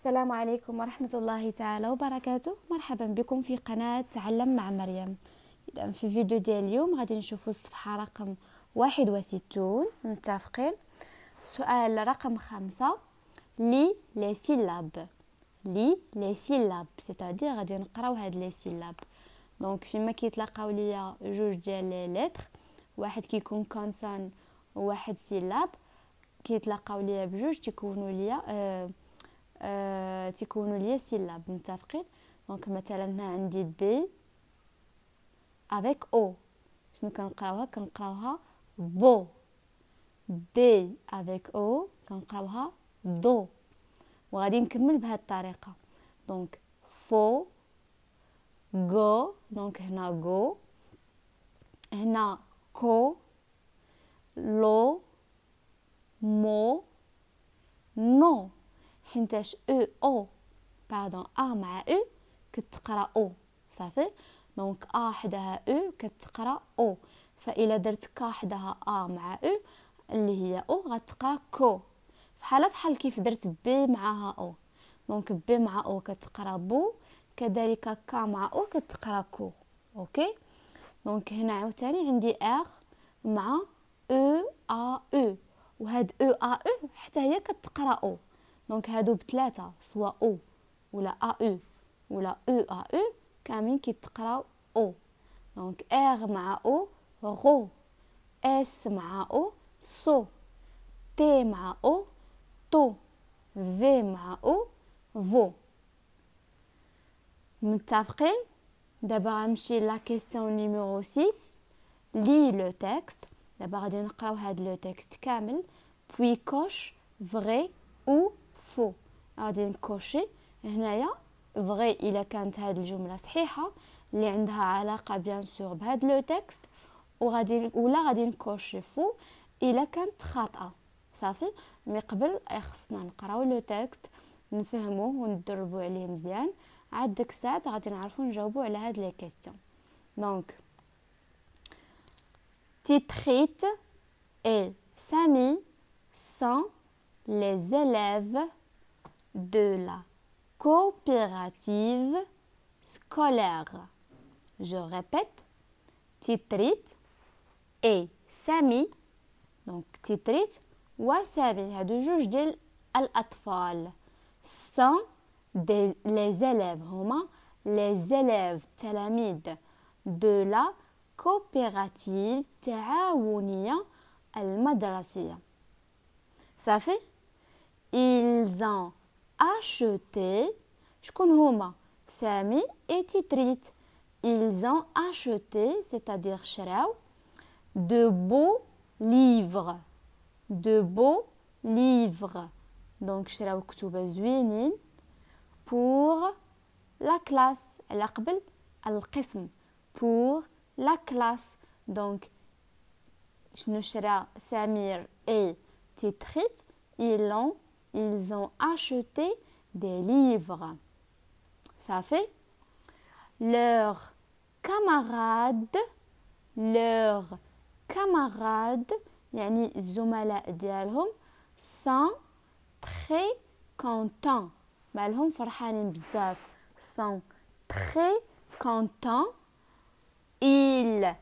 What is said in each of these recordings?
السلام عليكم ورحمة الله تعالى وبركاته. مرحبا بكم في قناة تعلم مع مريم. إذا في فيديو ديال اليوم غادي نشوفوا الصفحة رقم 61. متفقين؟ السؤال رقم 5 لي سيلاب. لي سيلاب سيتادير غادي نقراو هاد لي سيلاب. دونك فيما كيتلاقاو ليا جوج ديال لي لتر، واحد كيكون كونسون وواحد سيلاب، كيتلاقاو ليا بجوج تيكونوا ليا سيلاب. متفقين؟ دونك مثلا هنا عندي بي افيك او، شنو كنقراوها بو. دي افيك او كنقراوها دو. وغادي نكمل بهذه الطريقه. دونك فو غو، دونك هنا غو، هنا كو، لو، مو، نو. حينتاش او باردون مع او كتقرا او صافي. دونك حداها او كتقرا او، فإلا درت حداها مع او اللي هي او غتقرا كو، فحال كيف درت بي معاها او. دونك بي مع او كتقرا بو، كذلك مع او كتقرا كو. اوكي. دونك هنا عاوتاني عندي مع او، وهاد او حتى هي كتقرا او. دونك هادو بثلاثه، سوا او ولا او ولا او كاملين كيتقراو او. دونك مع او غو، اس مع او سو، تي مع او تو، في مع او فو. متفقين؟ دابا غنمشي لا كيسيون نيميرو 6. لي لو تكست. دابا غادي نقراو هاد لو تكست كامل، بوي كوش فري او فو. غادي نكوشي هنايا فري الا كانت هاد الجمله صحيحه اللي عندها علاقه بيان سور بهاد لو تكست، غادي نكوشي فو الا كانت خاطئه. صافي. مي قبل خصنا نقراو لو تكست، نفهموه وندربوا عليه مزيان، عاد ديك الساعه غادي نعرفوا نجاوبوا على هاد لي كيسيون. دونك Titrite et Samy sont les élèves de la coopérative scolaire. Je répète, Titrite et Samy. Donc Titrite ou Samy, هادو جوج ديال الأطفال. sont les élèves، هما les élèves تلاميذ de la coopérative تعاونية المدرسية. صافي. ils ont acheté، شكون هما؟ سامي et تيتريت. ils ont acheté c'est-à-dire شراو de beaux livres. de beaux livres. donc شراو كتب زوينين pour la classe، على قبل القسم، pour la classe. donc شنو شرا سمير et تيتريت؟ ils ont acheté des livres. صافي. leurs camarades يعني الزملاء ديالهم sont très contents، مالهم فرحانين بزاف. sont très contents. ils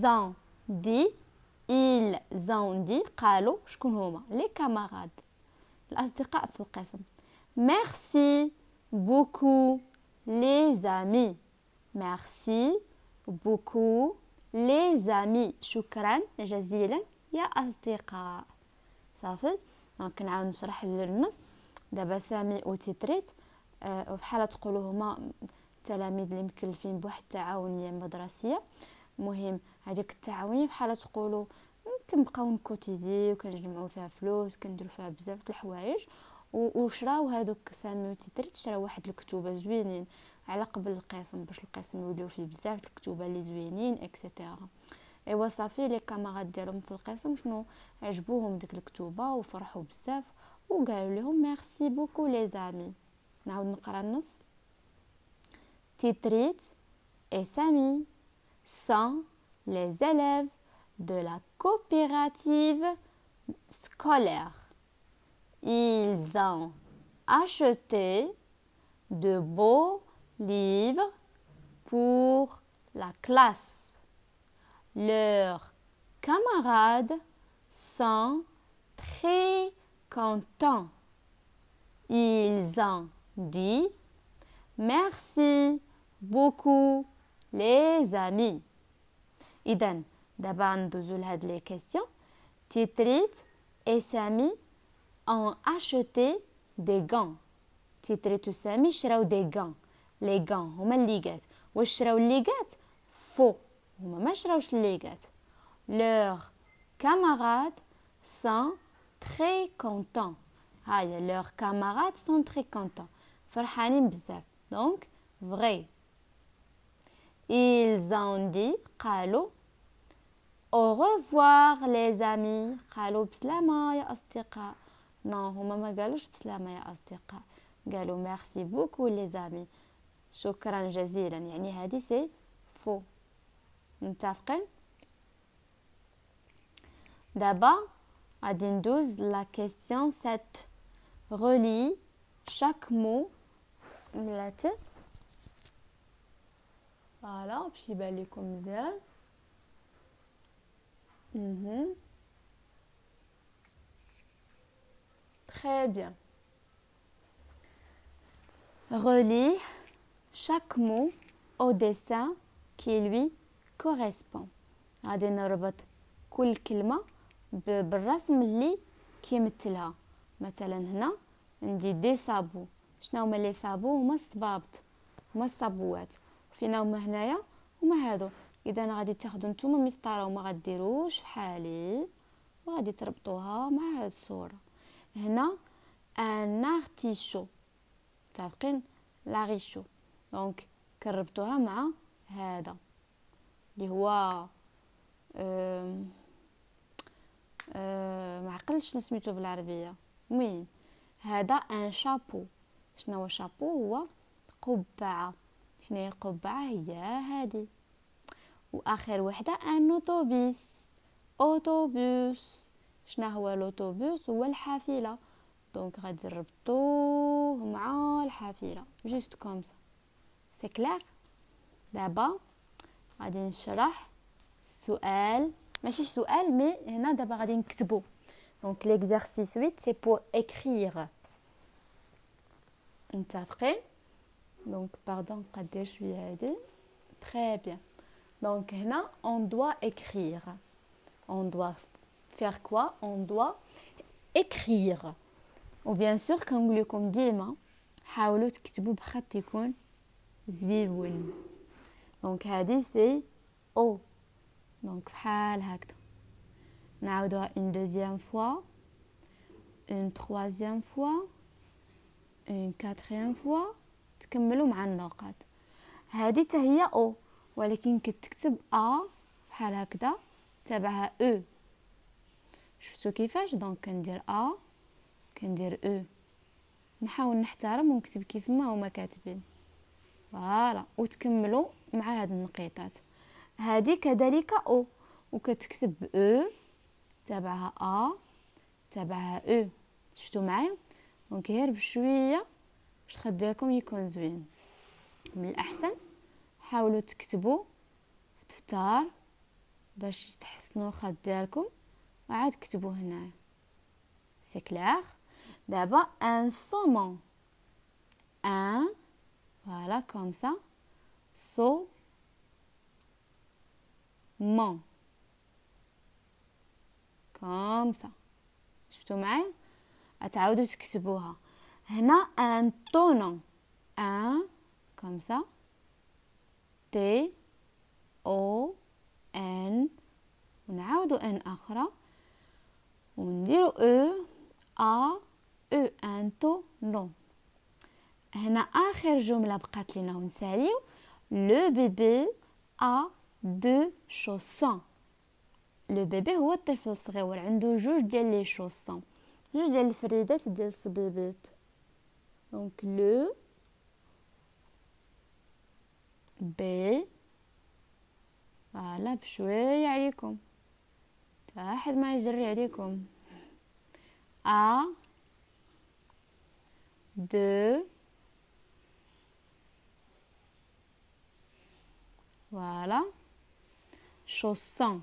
ont dit قالوا شكون هما؟ لي كاماراد، الأصدقاء في القسم. merci beaucoup les amis. merci beaucoup les amis، شكرا جزيلا يا أصدقاء. صافي. دونك نعاود نشرح للنص. دابا سامي وتيتريت وبحال تقولوا هما التلاميذ اللي مكلفين بواحد التعاونيه مدرسيه. مهم هذيك التعاونيه بحال تقولوا كنبقاو نكوتيزي وكنجمعوا فيها فلوس، كنديروا فيها بزاف د الحوايج. وشراو هذوك سامي وتيتريت شراو واحد الكتوبه زوينين على قبل القسم، باش القسم يوليو فيه بزاف د الكتوبه اللي زوينين اكسيتيرا. ايوا صافي. لي كامارات ديالهم في القسم شنو عجبوهم ديك الكتوبه وفرحوا بزاف وقالوا لهم ميرسي بوكو لي زامي. نعاود نقرا النص. Titrite et Samy sont les élèves de la coopérative scolaire. Ils ont acheté de beaux livres pour la classe. Leurs camarades sont très contents. Ils ont dit merci beaucoup les amis. إذن دابا ندوزو لهاد لي كيسيون. تيتريت et Samy ont acheté des gants. تيتريت و سامي شراو دي gants. لي gants هما الليغات. واش شراو الليغات؟ فو، هما ما شراوش الليغات. Leurs camarades sont très contents. هاهي leurs camarades sont très contents. فرحانين بزاف. Donc vrai. Ils ont dit قالوا au revoir les amis. قالوا بسلامة يا أصدقاء. non هما ما قالوش بسلامة يا أصدقاء، قالوا merci beaucoup les amis. شكرا جزيلا، يعني هذه سي فو. متفقين؟ دابا غادي ندوز لا كيسيون 7. relie chaque mot ملاتي فوالا باش يبان لكم مزيان. Très bien. Relie chaque mot au dessin qui lui correspond. غادي نربط كل كلمة بالرسم اللي كيمثلها. مثلا هنا عندي دي صابو. شنو هما لي صابو؟ هما الصبابط، هما الصابوات. فينا هما هنايا هما هادو. اذا غادي تاخذوا نتوما مسطره وما غديروش فحالي وغادي تربطوها مع هاد الصوره. هنا ان ارتيشو، متفقين؟ لاغيشو. دونك كنربطوها مع هذا اللي هو ما عقلتش شنو سميتو بالعربيه. المهم هذا ان شابو. شنو هو شابو؟ هو قبعه. شنو هي القبعه؟ هي هذه. واخر وحده ان اوتوبيس. اوتوبوس. شنو هو الاوتوبوس؟ هو الحافله. دونك غادي نربطوه مع الحافله جوست كوم سا. سي كلير؟ دابا غادي نشرح السؤال، ماشي سؤال مي هنا دابا غادي نكتبو. دونك ليكزارسيس 8 سي بور écrire. متفقين؟ دونك باردون قدير شويه هادي. تري بيان. دونك هنا on doit écrire. On doit faire quoi? On doit écrire. و bien sûr كنقول لكم ديما حاولوا تكتبوا بخط يكون زويون. دونك هذه سي او. دونك بحال هكذا. نعاودوها une deuxième fois, une troisième fois, une quatrième fois. تكملوا مع النقاط. هذه حتى هي او ولكن كتكتب ا بحال هكذا تبعها او. شفتوا كيفاش؟ دونك كندير ا كندير او. نحاول نحترم ونكتب كيف ما هما كاتبين. فوالا وتكملوا مع هاد النقيطات. هذه كذلك او وكتكتب او تبعها ا تبعها او. شفتوا معايا؟ دونك غير بشويه باش الخط ديالكم يكون زوين. من الاحسن حاولوا تكتبوا في الدفتر باش تحسنوا الخط ديالكم وعاد كتبوا هنا. سي كلير؟ دابا ان saumon. ان فوالا كوم سا. saumon كوم سا. شفتوا معايا؟ غتعاودوا تكتبوها. هنا ان طونون. ان كوم سا. تي او ان ونعاودوا ان اخرى ونديروا او ا او ان تو نو. هنا اخر جمله بقات لينا ونساليو لو بيبي ا دو شوسون. لو بيبي هو الطفل الصغير عنده جوج ديال لي شوسون، جوج ديال الفريدات ديال الصبيبيط. دونك لو بي فوالا بشويه عليكم تا حد ما يجري عليكم. ا 2. Voilà. Chausson.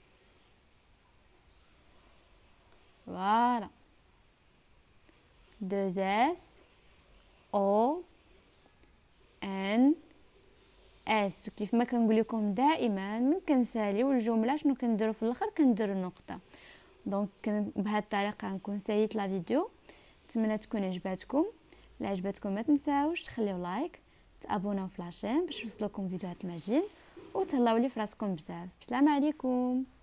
Voilà. 2 S O N اس. وكيف ما كنقول لكم دائما من كنساليو الجمله شنو كنديروا في الاخر؟ كنديروا النقطه. دونك بهذه الطريقه نكون ساليت لا فيديو. نتمنى تكون عجباتكم. الا عجبتكم ما تنساوش تخليو لايك، تابوناو في لاشين باش يوصلكم فيديوهات المجين، وتهلاو لي فراسكم بزاف. السلام عليكم.